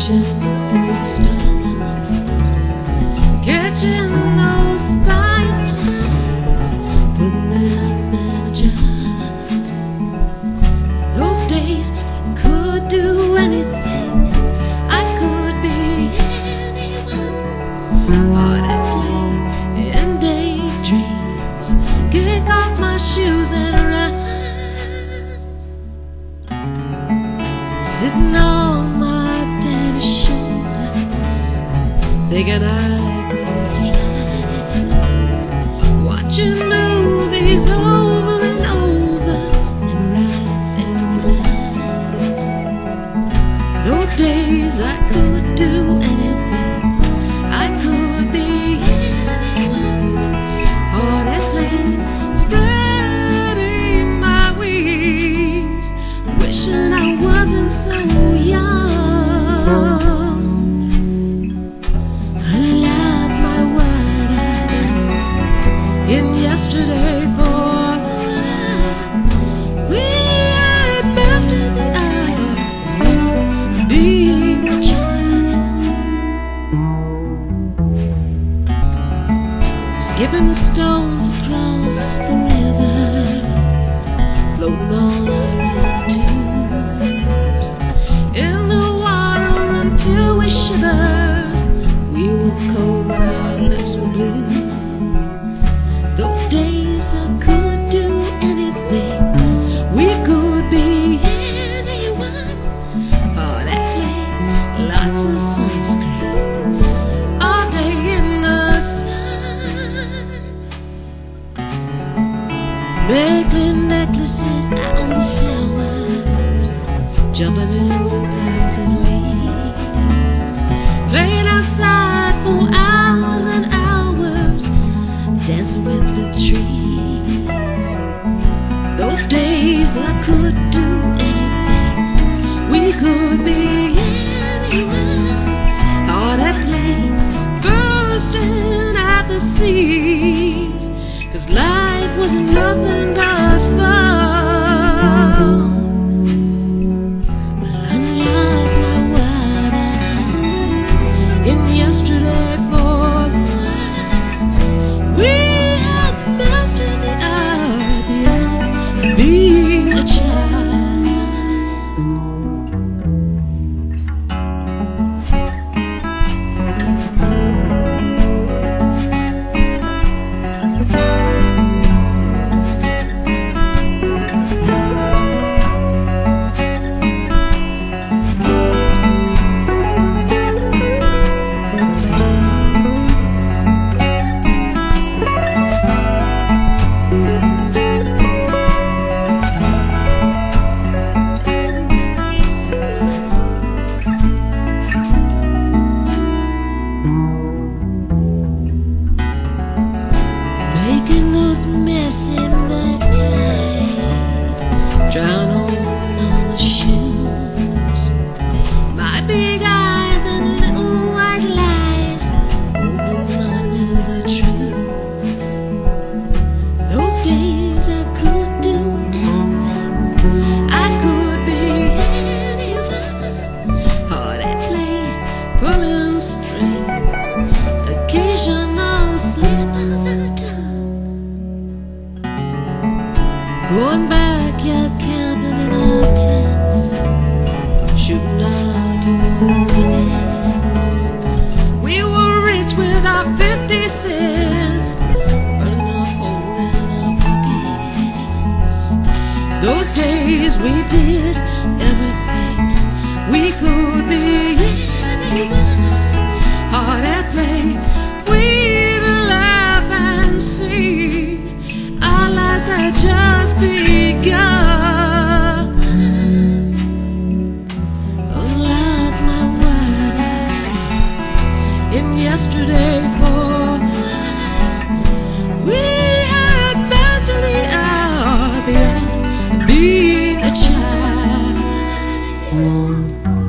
reaching through the stars, catching those fireflies, putting them in a jar. Those days I could do anything, I could be anyone. Hard at play in daydreams, kick off my shoes and run. Sitting on my daddy's shoulders, thinking I could fly, watching movies over and over, memorized every line. Those days I could do anything, I could be anyone. Hard at play, spreading my wings, wishing I wasn't so young. Alive, my wide-eyed in yesterday for a while. We had mastered the art of being a child, skipping the stones across the river, floating on our inner tubes in the water until we shivered. We were cold but our lips were blue. Those days I could do anything, we could be anyone. Hard at play, lots of sunscreen, all day in the sun, making necklaces out of flowers, jumping in passive leaves, playing outside for hours and hours, dancing with the trees. Those days I could do anything, we could be anyone. Hard at play, bursting at the seams, 'cause life was nothing but fun. Unlike my wide-eyed in yesterday for a while, we had mastered the art of being a child. Going backyard camping in our tents, shooting out old rockets. We were rich with our 50 cents, burning a hole in our pockets. Those days we did everything, we could be anyone. Hard at play, we'd laugh and sing. Our lives had just begun. Unlike my wide-eyed in yesterday for a while, we had mastered the art of being a child.